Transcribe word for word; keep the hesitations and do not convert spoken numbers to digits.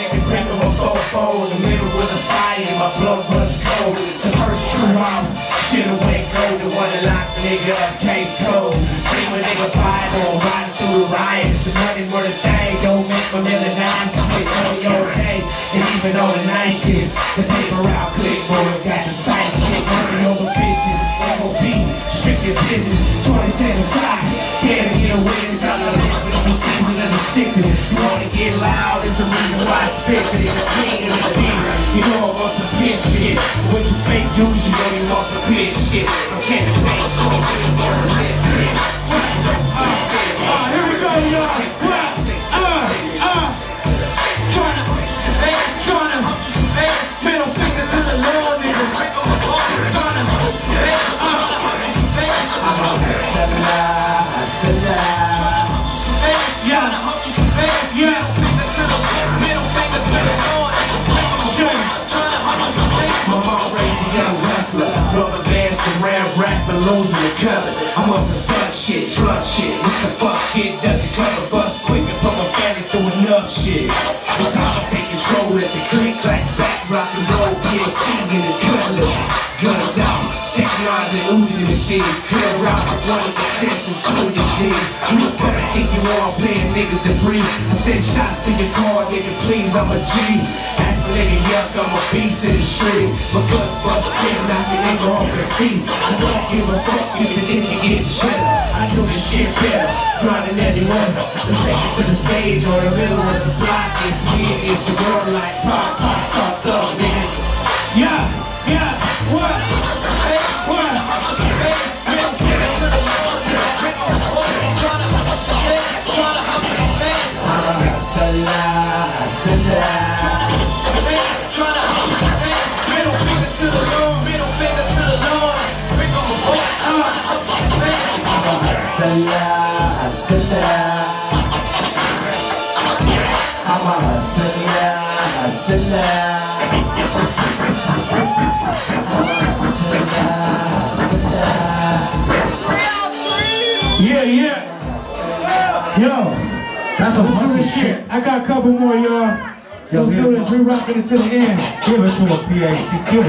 back and grip of a fofo in the middle with a fire, my blood runs cold. The first true mom, should've went gold. The one that locked the nigga up, case closed. See when nigga fired on riding through the riots. The money more the thing, don't make my million nine split on your day. And even on the night shit, the paper out click boys got the tight shit. Money over bitches, F O B, strictly business, twenty cents aside. Can't get a witness out of this, but it's a season of the sickness. You wanna get loud, it's the reason why I spit it. It's a king and a demon. You know I want some bitch shit. With your fake dudes, you know you want some bitch shit. I'm candy paint, cold things on the lip. Here we go, y'all. Losing the cover. I'm on some fun shit, drug shit. What the fuck, get done to cover, bust quick and put my family through enough shit. It's time to take control at the click, clack, back, rock and roll, P A C in the cutlass. Guns out, technology oozing the shit. Clear out with one of the chest and two of the G. Who the fuck I think you are playing niggas to breathe? I send shots to your car, nigga, please, I'm a G. Ask a nigga, yuck, I'm a beast in the street. My guns bust in, knock your nigga off his feet. I don't give a fuck even if you get shit. I do the shit better, grinding anyone. Let's take it to the stage or the middle of the block. It's me against the world like pop, pop, start up, niggas. Yeah, yeah, what? What? Middle finger to the Lord, middle finger to the Lord. Bring on the boy. Hustler, hustler. I'm a hustler, hustler. Yeah, yeah. Yo, that's some funky shit. I got a couple more, y'all. Let's do this. We rocking it to the end. Give it to a P A C.